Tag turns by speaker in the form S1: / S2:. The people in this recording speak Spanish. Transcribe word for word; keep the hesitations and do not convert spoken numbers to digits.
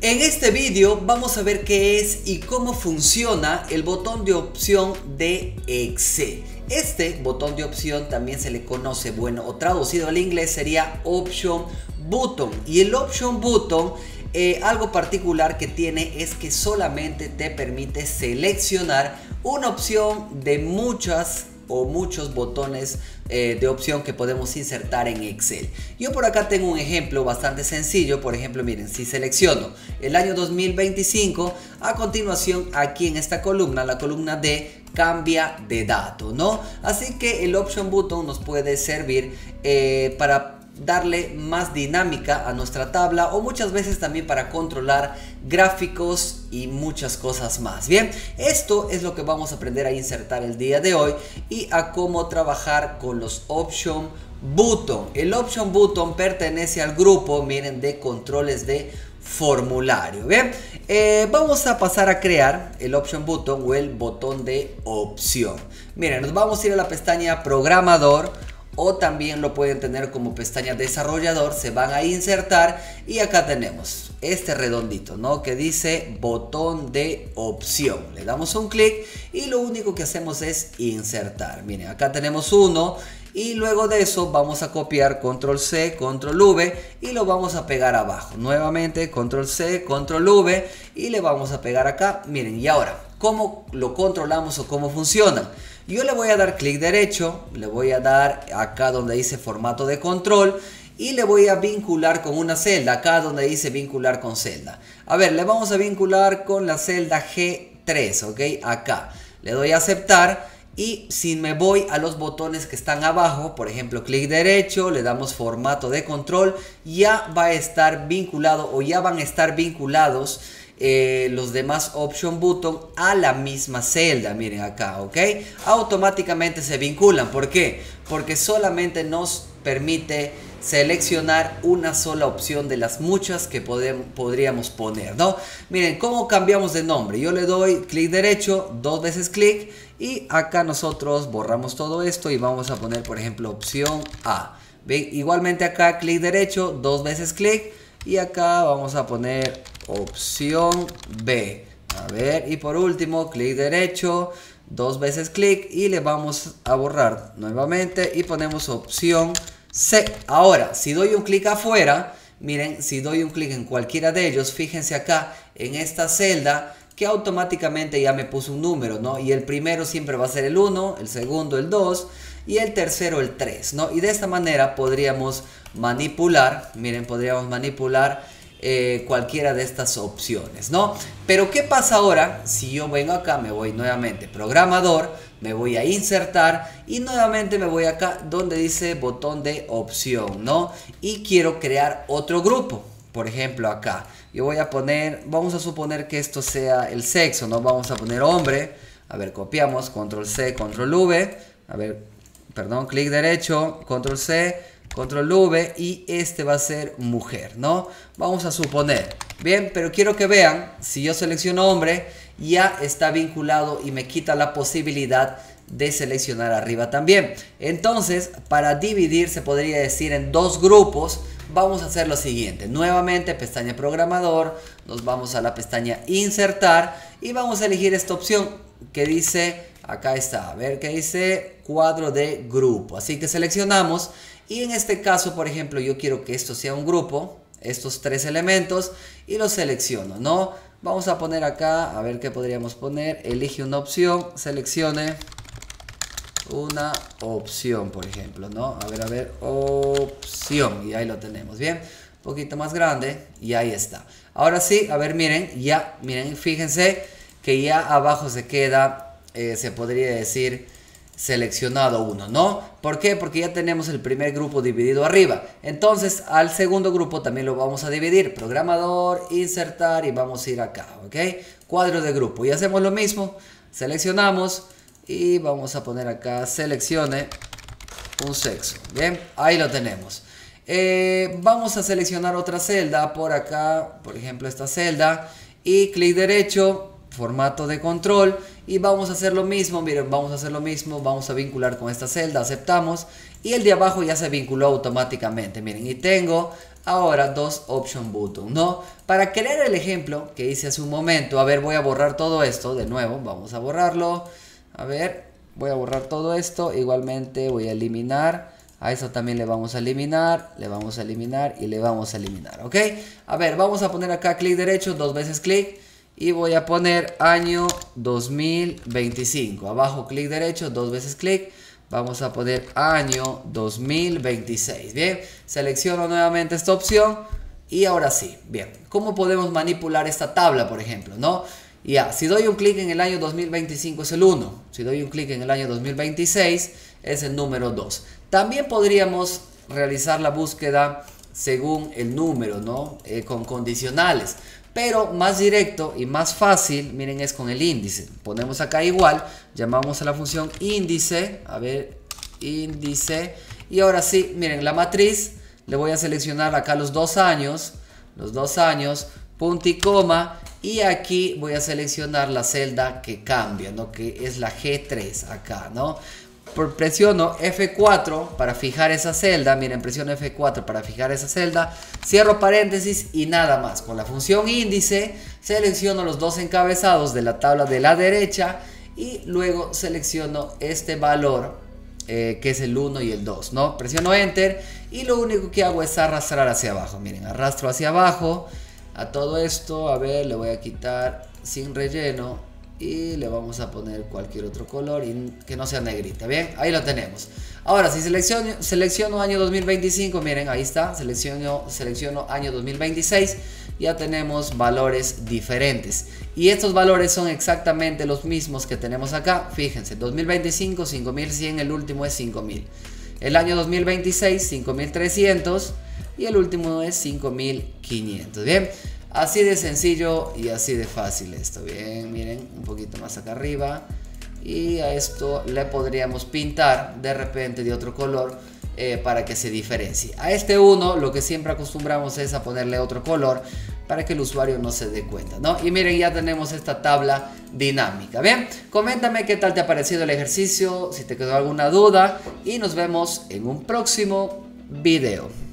S1: En este vídeo vamos a ver qué es y cómo funciona el botón de opción de Excel. Este botón de opción también se le conoce, bueno, o traducido al inglés sería Option Button. Y el Option Button, eh, algo particular que tiene es que solamente te permite seleccionar una opción de muchas o muchos botones eh, de opción que podemos insertar en Excel. Yo por acá tengo un ejemplo bastante sencillo. Por ejemplo, miren, si selecciono el año dos mil veinticinco, a continuación aquí en esta columna, la columna de cambia de dato, ¿no? Así que el Option Button nos puede servir eh, para darle más dinámica a nuestra tabla, o muchas veces también para controlar gráficos y muchas cosas más. Bien, esto es lo que vamos a aprender a insertar el día de hoy y a cómo trabajar con los Option Button. El Option Button pertenece al grupo, miren, de controles de formulario. Bien, eh, vamos a pasar a crear el Option Button o el botón de opción. Miren, nos vamos a ir a la pestaña programador, o también lo pueden tener como pestaña desarrollador. Se van a insertar y acá tenemos este redondito, ¿no?, que dice botón de opción. Le damos un clic y lo único que hacemos es insertar. Miren, acá tenemos uno y luego de eso vamos a copiar control C, control V y lo vamos a pegar abajo. Nuevamente control C, control V y le vamos a pegar acá. Miren, y ahora, ¿cómo lo controlamos o cómo funciona? Yo le voy a dar clic derecho, le voy a dar acá donde dice formato de control y le voy a vincular con una celda, acá donde dice vincular con celda. A ver, le vamos a vincular con la celda G tres, ¿ok? Acá. Le doy a aceptar y si me voy a los botones que están abajo, por ejemplo, clic derecho, le damos formato de control, ya va a estar vinculado o ya van a estar vinculados Eh, los demás Option Button a la misma celda. Miren acá, ok, automáticamente se vinculan. ¿Por qué? Porque solamente nos permite seleccionar una sola opción de las muchas que podemos, podríamos poner, ¿no? Miren cómo cambiamos de nombre. Yo le doy clic derecho, dos veces clic y acá nosotros borramos todo esto y vamos a poner, por ejemplo, opción A. ¿Ven? Igualmente acá clic derecho, dos veces clic y acá vamos a poner opción B. A ver, y por último clic derecho, dos veces clic y le vamos a borrar nuevamente y ponemos opción C. Ahora, si doy un clic afuera, miren, si doy un clic en cualquiera de ellos, fíjense acá en esta celda que automáticamente ya me puso un número, ¿no? Y el primero siempre va a ser el uno, el segundo el dos y el tercero el tres, ¿no? Y de esta manera podríamos manipular, miren, podríamos manipular Eh, cualquiera de estas opciones, ¿no? Pero ¿qué pasa ahora si yo vengo acá, me voy nuevamente programador, me voy a insertar y nuevamente me voy acá donde dice botón de opción, ¿no? Y quiero crear otro grupo. Por ejemplo, acá yo voy a poner, vamos a suponer que esto sea el sexo, ¿no? Vamos a poner hombre. A ver, copiamos, control C, control V. A ver, perdón, clic derecho, control C, control V y este va a ser mujer, ¿no? Vamos a suponer. Bien, pero quiero que vean, si yo selecciono hombre, ya está vinculado y me quita la posibilidad de seleccionar arriba también. Entonces, para dividir, se podría decir en dos grupos, vamos a hacer lo siguiente. Nuevamente, pestaña programador, nos vamos a la pestaña insertar y vamos a elegir esta opción que dice, acá está, a ver qué dice, cuadro de grupo. Así que seleccionamos. Y en este caso, por ejemplo, yo quiero que esto sea un grupo, estos tres elementos, y los selecciono, ¿no? Vamos a poner acá, a ver qué podríamos poner, elige una opción, seleccione una opción, por ejemplo, ¿no? A ver, a ver, opción, y ahí lo tenemos, bien, un poquito más grande, y ahí está. Ahora sí, a ver, miren, ya, miren, fíjense que ya abajo se queda, eh, se podría decir, seleccionado uno, ¿no? ¿Por qué? Porque ya tenemos el primer grupo dividido arriba. Entonces al segundo grupo también lo vamos a dividir. Programador, insertar y vamos a ir acá, ¿ok? Cuadro de grupo. Y hacemos lo mismo. Seleccionamos y vamos a poner acá, seleccione un sexo. Bien, ahí lo tenemos. Eh, vamos a seleccionar otra celda por acá, por ejemplo esta celda, y clic derecho, formato de control y vamos a hacer lo mismo. Miren, vamos a hacer lo mismo, vamos a vincular con esta celda, aceptamos y el de abajo ya se vinculó automáticamente. Miren, y tengo ahora dos option button, ¿no? Para crear el ejemplo que hice hace un momento, a ver, voy a borrar todo esto de nuevo, vamos a borrarlo, a ver, voy a borrar todo esto, igualmente voy a eliminar, a eso también le vamos a eliminar, le vamos a eliminar y le vamos a eliminar, ¿ok? A ver, vamos a poner acá clic derecho, dos veces clic, y voy a poner año dos mil veinticinco, abajo clic derecho, dos veces clic, vamos a poner año dos mil veintiséis, bien, selecciono nuevamente esta opción y ahora sí, bien, ¿cómo podemos manipular esta tabla, por ejemplo, no? Ya, si doy un clic en el año dos mil veinticinco es el uno, si doy un clic en el año dos mil veintiséis es el número dos. También podríamos realizar la búsqueda según el número, ¿no? Eh, con condicionales. Pero más directo y más fácil, miren, es con el índice. Ponemos acá igual, llamamos a la función índice, a ver, índice. Y ahora sí, miren, la matriz, le voy a seleccionar acá los dos años, los dos años, punto y coma. Y aquí voy a seleccionar la celda que cambia, ¿no? Que es la G tres acá, ¿no? Por presiono F cuatro para fijar esa celda, miren, presiono F cuatro para fijar esa celda, cierro paréntesis y nada más. Con la función índice selecciono los dos encabezados de la tabla de la derecha y luego selecciono este valor eh, que es el uno y el dos, ¿no? Presiono Enter y lo único que hago es arrastrar hacia abajo, miren, arrastro hacia abajo a todo esto, a ver, le voy a quitar sin relleno y le vamos a poner cualquier otro color y que no sea negrita, bien, ahí lo tenemos. Ahora si selecciono, selecciono año dos mil veinticinco, miren, ahí está, selecciono, selecciono año dos mil veintiséis, ya tenemos valores diferentes y estos valores son exactamente los mismos que tenemos acá. Fíjense, dos mil veinticinco, cinco mil cien, el último es cinco mil, el año dos mil veintiséis, cinco mil trescientos y el último es cinco mil quinientos, bien. Así de sencillo y así de fácil esto, bien, miren, un poquito más acá arriba. Y a esto le podríamos pintar de repente de otro color eh, para que se diferencie. A este uno lo que siempre acostumbramos es a ponerle otro color para que el usuario no se dé cuenta, ¿no? Y miren, ya tenemos esta tabla dinámica, bien. Coméntame qué tal te ha parecido el ejercicio, si te quedó alguna duda y nos vemos en un próximo video.